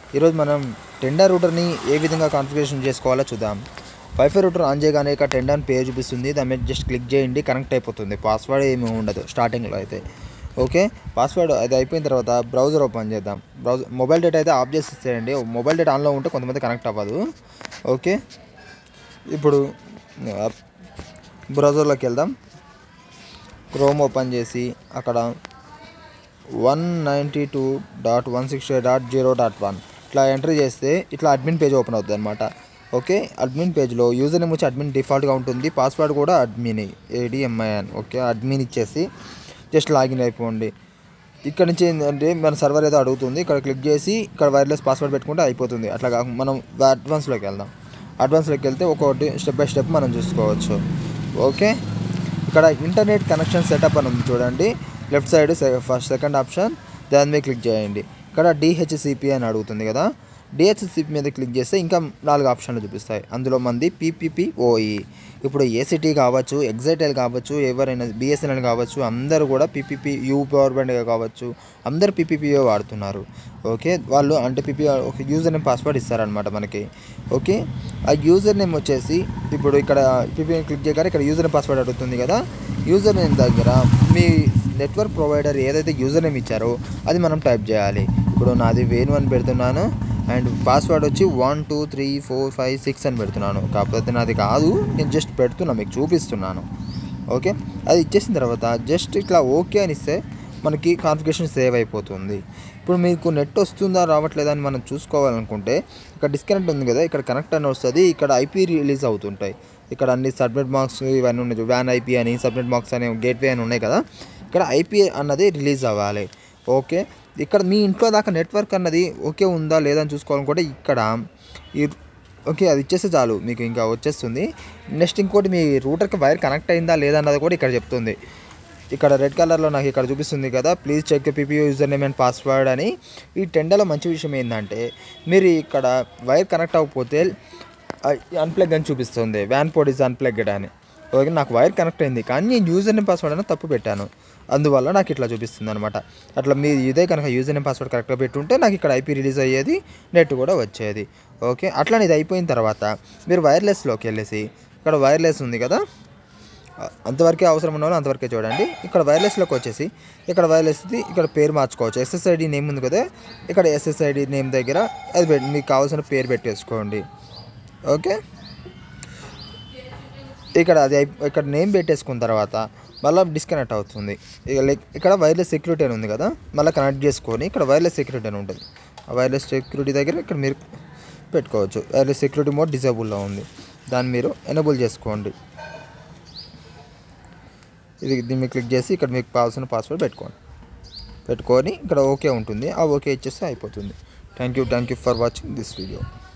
ఈరోజు మనం టెండర్ రూటర్ని ఏ విధంగా కాన్ఫిగరేషన్ చేసుకోవాలో చూద్దాం. వైఫై రూటర్ ఆన్ చేయగానే ఇక టెండర్ అని పేజ్ చూపిస్తుంది. దాని మీద జస్ట్ క్లిక్ చేయండి, కనెక్ట్ అయిపోతుంది. పాస్వర్డ్ ఏమీ ఉండదు స్టార్టింగ్లో అయితే. ఓకే, పాస్వర్డ్ అది అయిపోయిన తర్వాత బ్రౌజర్ ఓపెన్ చేద్దాం. మొబైల్ డేటా అయితే ఆఫ్ చేసి ఇచ్చేయండి. మొబైల్ డేటా ఆన్లో ఉంటే కొంతమంది కనెక్ట్ అవ్వదు. ఓకే, ఇప్పుడు బ్రౌజర్లోకి వెళ్దాం. క్రోమ్ ఓపెన్ చేసి అక్కడ 192.168.0.1 ఇట్లా ఎంటర్ చేస్తే ఇట్లా అడ్మిన్ పేజ్ ఓపెన్ అవుతుంది అనమాట. ఓకే, అడ్మిన్ పేజ్లో యూజర్ నేమ్ వచ్చి అడ్మిన్ డిఫాల్ట్గా ఉంటుంది. పాస్వర్డ్ కూడా అడ్మిన్ ADMIN. ఓకే, అడ్మిన్ ఇచ్చేసి జస్ట్ లాగిన్ అయిపోండి. ఇక్కడ నుంచి ఏంటంటే మన సర్వర్ ఏదో అడుగుతుంది, ఇక్కడ క్లిక్ చేసి ఇక్కడ వైర్లెస్ పాస్వర్డ్ పెట్టుకుంటే అయిపోతుంది. అట్లా కాకుండా మనం అడ్వాన్స్లోకి వెళ్దాం. అడ్వాన్స్లోకి వెళ్తే ఒక్కొక్కటి స్టెప్ బై స్టెప్ మనం చూసుకోవచ్చు. ఓకే, ఇక్కడ ఇంటర్నెట్ కనెక్షన్ సెటప్ అని ఉంది చూడండి, లెఫ్ట్ సైడ్ సెకండ్ ఆప్షన్, దాని మీద క్లిక్ చేయండి. ఇక్కడ DHCP అని అడుగుతుంది కదా, DHCP మీద క్లిక్ చేస్తే ఇంకా 4 ఆప్షన్లు చూపిస్తాయి. అందులో మంది PPPoE. ఇప్పుడు ACT కావచ్చు, ఎగ్జైటెల్ కావచ్చు, ఎవరైనా BSNL కావచ్చు, అందరూ కూడా PPPU పవర్ బ్యాండ్ కావచ్చు, అందరు PPPO వాడుతున్నారు. ఓకే, వాళ్ళు అంటే ఒక యూజర్ నేమ్ పాస్వర్డ్ ఇస్తారనమాట మనకి. ఓకే, ఆ యూజర్ నేమ్ వచ్చేసి ఇప్పుడు ఇక్కడ PPP క్లిక్ చేయగానే ఇక్కడ యూజర్ నేమ్ పాస్వర్డ్ అడుగుతుంది కదా, యూజర్ నేమ్ దగ్గర మీ నెట్వర్క్ ప్రొవైడర్ ఏదైతే యూజర్ నేమ్ ఇచ్చారో అది మనం టైప్ చేయాలి. ఇప్పుడు నాది వేణు అని పెడుతున్నాను అండ్ పాస్వర్డ్ వచ్చి 1 2 3 4 5 6 అని పెడుతున్నాను. కాకపోతే నాది కాదు, నేను జస్ట్ పెడుతున్నా, మీకు చూపిస్తున్నాను. ఓకే, అది ఇచ్చేసిన తర్వాత జస్ట్ ఇట్లా ఓకే అని ఇస్తే మనకి కాన్ఫిగరేషన్ సేవ్ అయిపోతుంది. ఇప్పుడు మీకు నెట్ వస్తుందా రావట్లేదా అని మనం చూసుకోవాలనుకుంటే ఇక్కడ డిస్కనెక్ట్ ఉంది కదా, ఇక్కడ కనెక్ట్ అని వస్తుంది. ఇక్కడ IP రిలీజ్ అవుతుంటాయి. ఇక్కడ అన్ని సబ్నెట్ మార్క్స్ ఇవన్నీ ఉన్నాయి, వ్యాన్ IP అని, సబ్నెట్ మార్క్స్ అని, గేట్వే అని ఉన్నాయి కదా, ఇక్కడ IP అన్నది రిలీజ్ అవ్వాలి. ఓకే, ఇక్కడ మీ ఇంట్లో దాకా నెట్వర్క్ అన్నది ఓకే ఉందా లేదా అని చూసుకోవాలనుకుంటే ఇక్కడ ఓకే అది ఇచ్చేస్తే చాలు, మీకు ఇంకా వచ్చేస్తుంది. నెక్స్ట్ ఇంకోటి మీ రూటర్కి వైర్ కనెక్ట్ అయిందా లేదా అన్నది కూడా ఇక్కడ చెప్తుంది. ఇక్కడ రెడ్ కలర్లో నాకు ఇక్కడ చూపిస్తుంది కదా, please check PPO username and password అని. ఈ టెండర్లో మంచి విషయం ఏంటంటే మీరు ఇక్కడ వైర్ కనెక్ట్ అవ్వకపోతే అన్ప్లగ్ అని చూపిస్తుంది, వ్యాన్ పోర్ట్ ఈజ్ అన్ప్లగ్డ్ అని. ఓకే, నాకు వైర్ కనెక్ట్ అయింది కానీ నేను యూజర్ నేమ్ పాస్వర్డ్ అని తప్పు పెట్టాను, అందువల్ల నాకు ఇట్లా చూపిస్తుంది అనమాట. అట్లా మీరు ఇదే కనుక యూజర్ నేమ్ పాస్వర్డ్ కరెక్ట్గా పెట్టుంటే నాకు ఇక్కడ IP రిలీజ్ అయ్యేది, నెట్ కూడా వచ్చేది. ఓకే, అట్లా ఇది అయిపోయిన తర్వాత మీరు వైర్లెస్లోకి వెళ్ళేసి ఇక్కడ వైర్లెస్ ఉంది కదా, అంతవరకే అవసరం ఉన్న వాళ్ళు అంతవరకే చూడండి. ఇక్కడ వైర్లెస్లోకి వచ్చేసి ఇక్కడ వైర్లెస్ది ఇక్కడ పేరు మార్చుకోవచ్చు. SSID నేమ్ ఉంది కదా, ఇక్కడ SSID నేమ్ దగ్గర అది మీకు కావాల్సిన పేరు పెట్టేసుకోండి. ఓకే, ఇక్కడ ఇక్కడ నేమ్ పెట్టేసుకున్న తర్వాత మళ్ళీ డిస్కనెక్ట్ అవుతుంది. ఇక్కడ వైర్లెస్ సెక్యూరిటీ అని ఉంది కదా, మళ్ళీ కనెక్ట్ చేసుకొని ఇక్కడ వైర్లెస్ సెక్యూరిటీ అని ఉంటుంది. ఆ వైర్లెస్ సెక్యూరిటీ దగ్గర ఇక్కడ మీరు పెట్టుకోవచ్చు. వైర్లెస్ సెక్యూరిటీ మోడ్ డిజేబుల్లో ఉంది, దాన్ని మీరు ఎనేబుల్ చేసుకోండి. దీన్ని క్లిక్ చేసి ఇక్కడ మీకు కావాల్సిన పాస్వర్డ్ పెట్టుకొని ఇక్కడ ఓకే ఉంటుంది. ఆ ఓకే ఇచ్చేస్తే అయిపోతుంది. Thank you for watching this video.